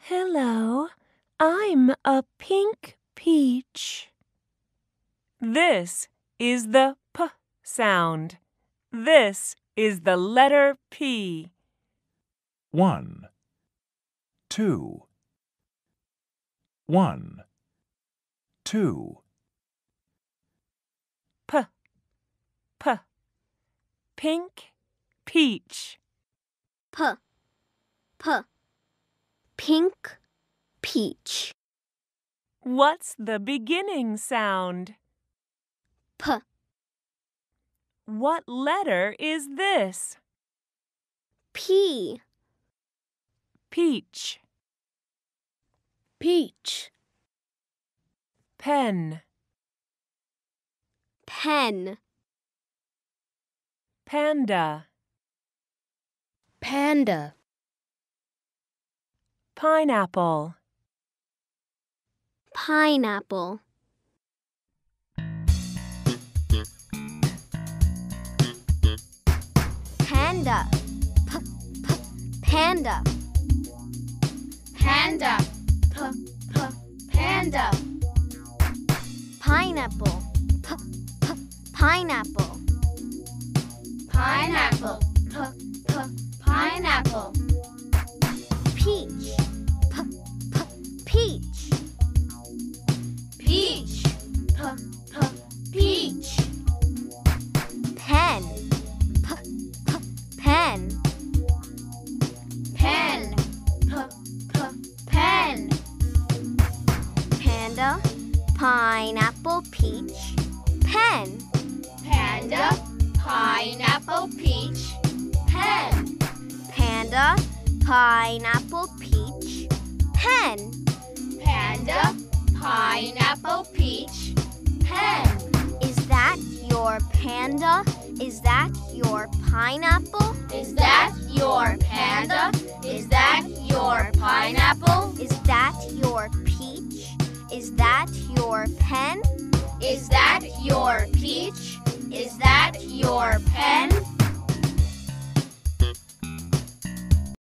Hello, I'm a pink peach. This is the P sound. This is the letter P. 1, 2, 1, 2. P, P, pink peach. P, P, pink peach. What's the beginning sound? P, What letter is this? P, Peach. peach. Pen. Pen, Panda. panda. Pineapple. Pineapple. Panda, panda. Panda, panda. Pineapple, pineapple. Pineapple, pineapple. Peach, peach. Peach, peach. Pen, pen. Pen, pen. Panda, pineapple, peach. Pen. Panda, pineapple, peach. Pen. Panda, pineapple, peach. Pen. Panda, pineapple, peach. Pen. Is that your panda? Is that your pineapple? Is that your panda? Is that your pineapple? Is that your peach? Is that your pen? Is that your peach? Is that your pen?